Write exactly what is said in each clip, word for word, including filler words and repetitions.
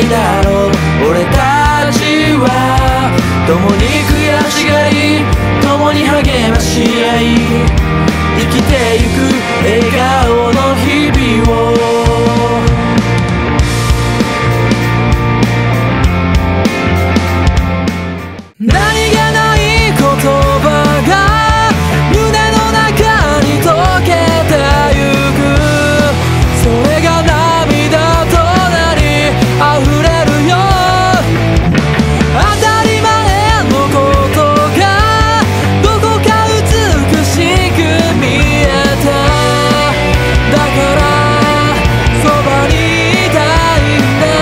いだろう。俺たちは共に悔しがり、共に励まし合い、生きてゆく笑顔の日々を。何気ない言葉が胸の中に溶けてゆく。それが涙となり溢れるよ。当たり前のことがどこか美しく見えた。だからそばにいたいんだ。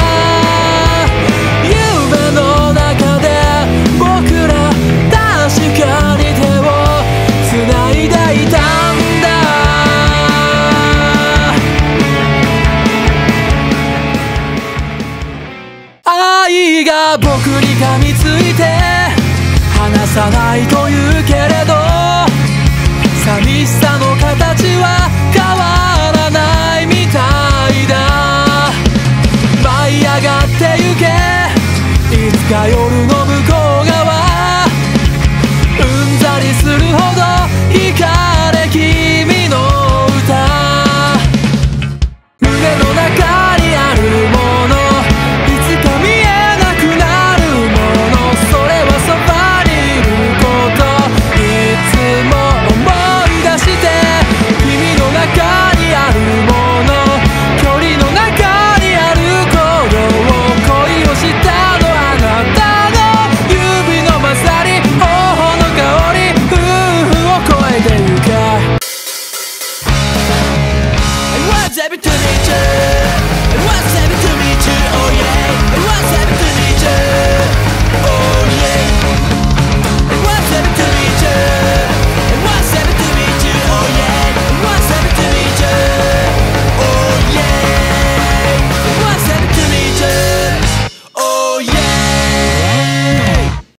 夢の中で僕ら確かに手を繋いでいたんだ。愛が僕に噛みついて離さないというけれど、寂しさの形は変わらないみたいだ。舞い上がってゆけ、いつかよ